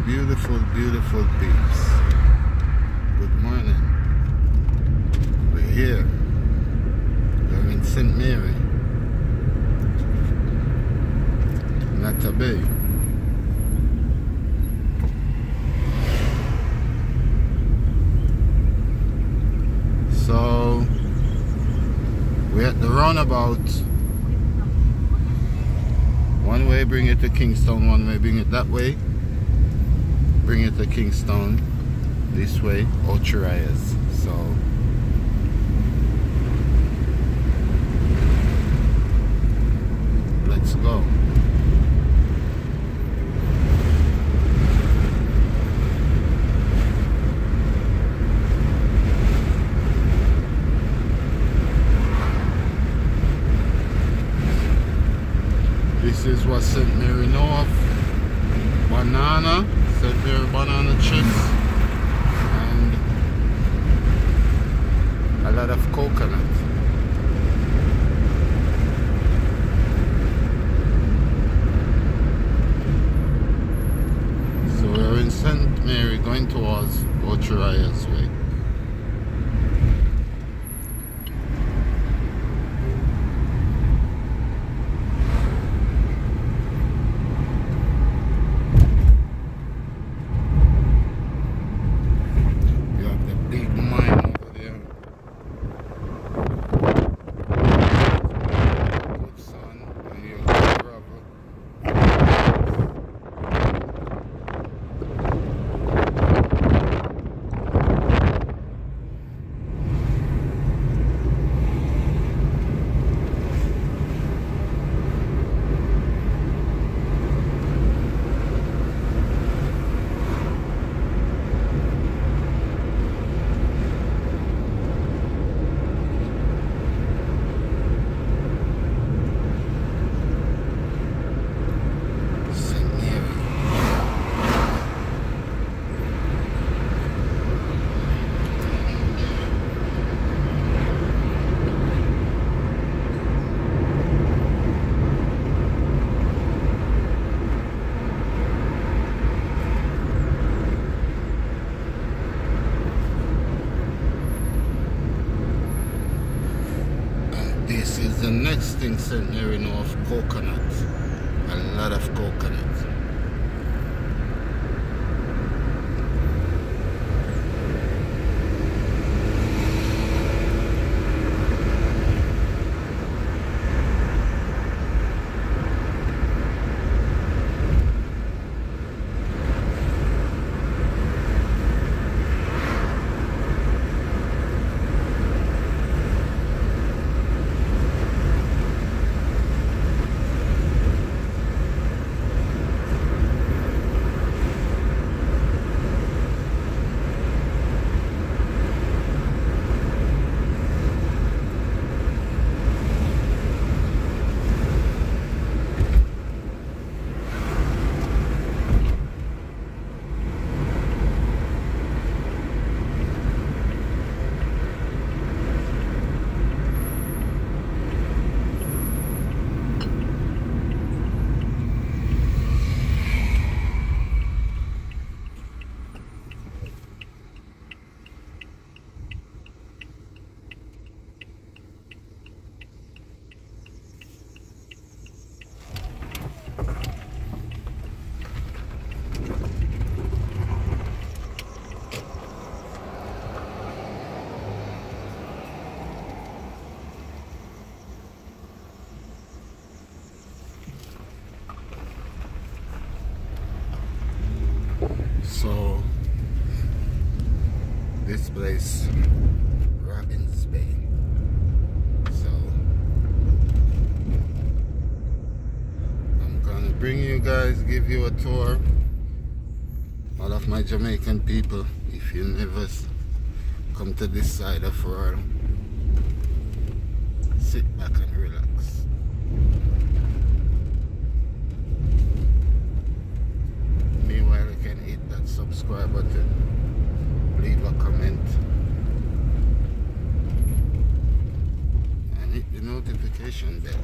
Beautiful, beautiful peeps. Good morning. We're here. We're in St. Mary, Nata Bay. So we're at the roundabout. One way bring it to Kingston, one way bring it that way. Bring it to Kingston, this way, Ocharias. So let's go. This is what St. Mary North, banana, St. Mary banana chips, and a lot of coconut. So we're in St. Mary going towards Ocharias way. This is the next thing, St. Mary North, coconut. A lot of coconut. So this place, Robins Bay. So I'm gonna bring you guys, give you a tour. All of my Jamaican people, if you never come to this side of the world, sit back and relax. Meanwhile, you can hit that subscribe button, leave a comment, and hit the notification bell.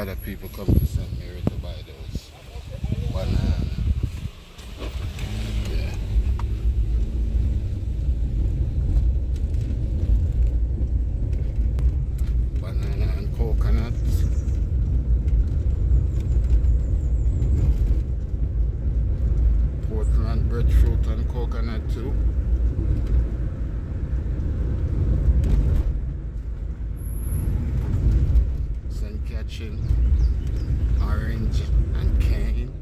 lot of people come to St. Mary to buy those banana. Yeah. Banana and coconut. Portland breadfruit and coconut too. St. Catherine, orange and cane.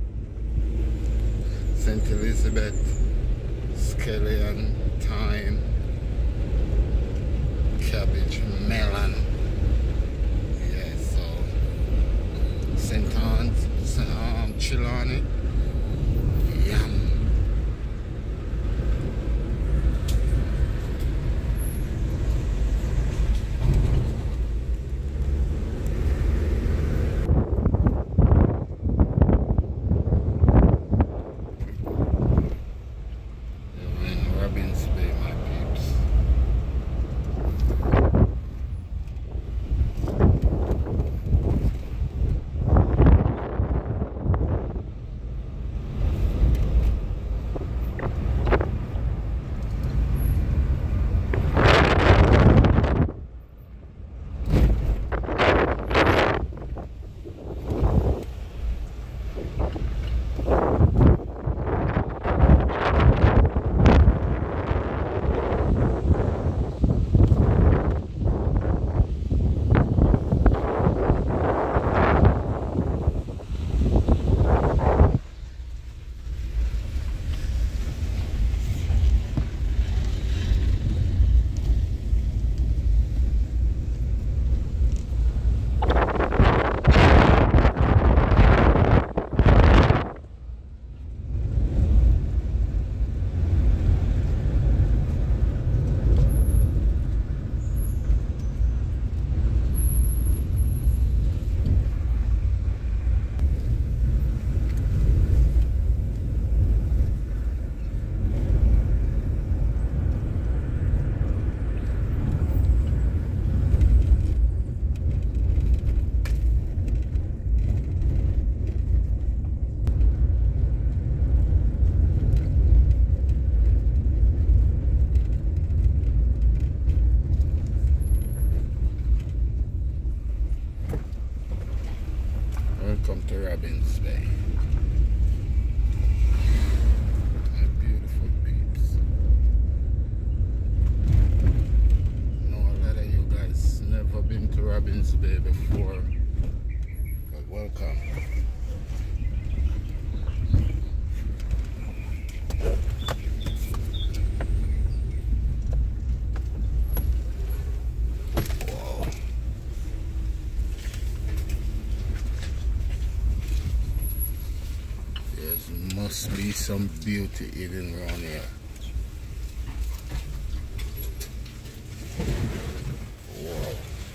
St. Elizabeth, scallion, thyme, cabbage, melon. Yeah, so St. Anne's, Chilani, yum. Robins Bay, my peeps. Welcome to Robins Bay. My beautiful peeps. I know a lot of you guys never been to Robins Bay before, but welcome. Must be some beauty hidden around here. Wow.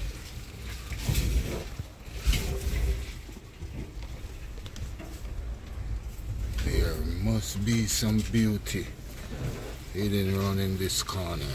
There must be some beauty hidden around in this corner.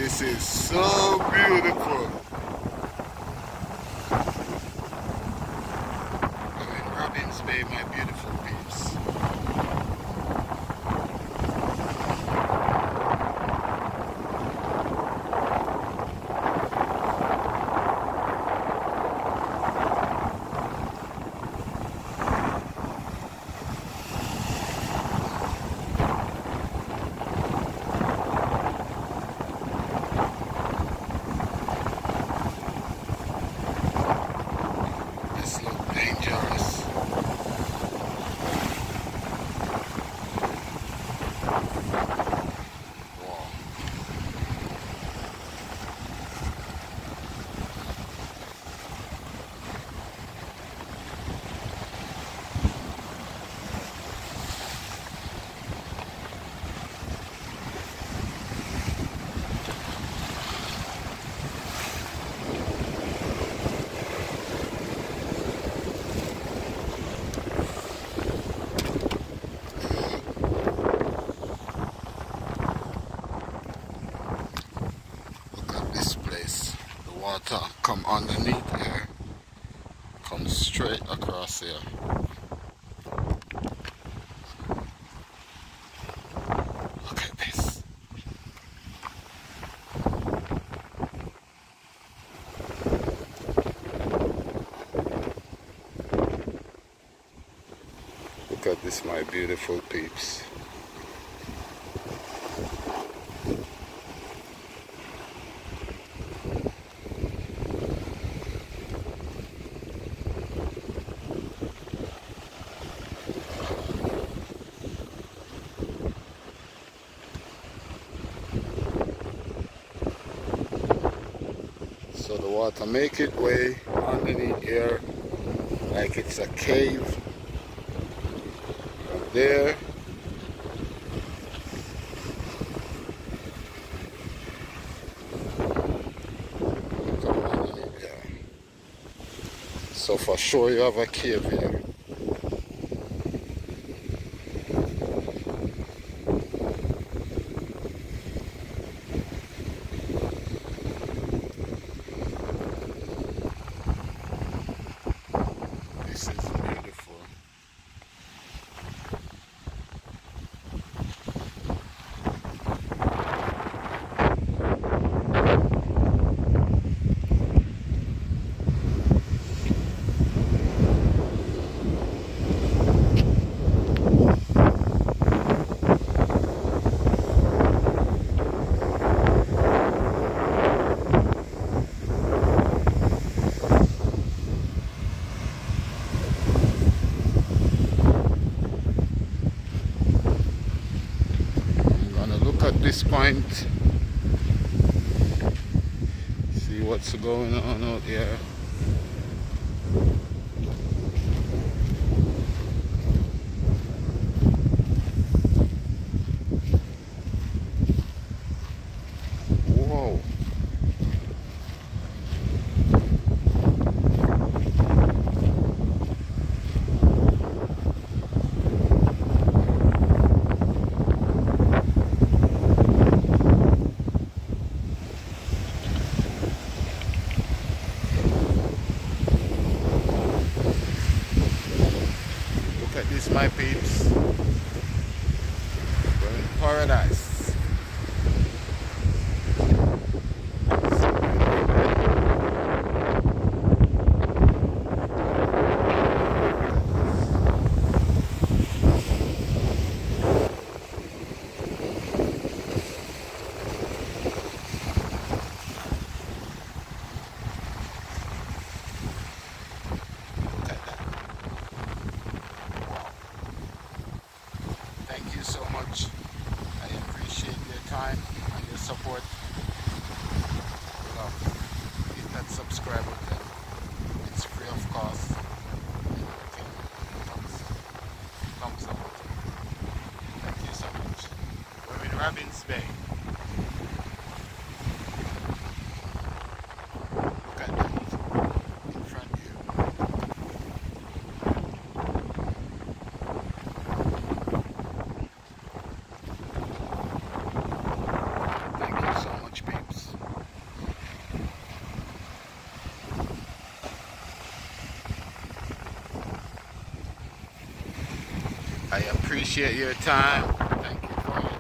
This is so beautiful. I'm in Robins Bay, my beautiful peeps. Dangerous. Wow. Water come underneath here, come straight across here. Look at this. Look at this, my beautiful peeps. So the water make its way underneath here like it's a cave. From there, come underneath here. So for sure you have a cave here. This is beautiful. At this point, see what's going on out here. Whoa. Look at this, my peeps. We're in paradise. Thank you so much. I appreciate your time and your support. Hit that subscribe button. It's free of cost. Thumbs up button. Thank you so much. We're in Robins Bay. Look at that in front of you. Thank you so much, peeps. I appreciate your time. Thank you for your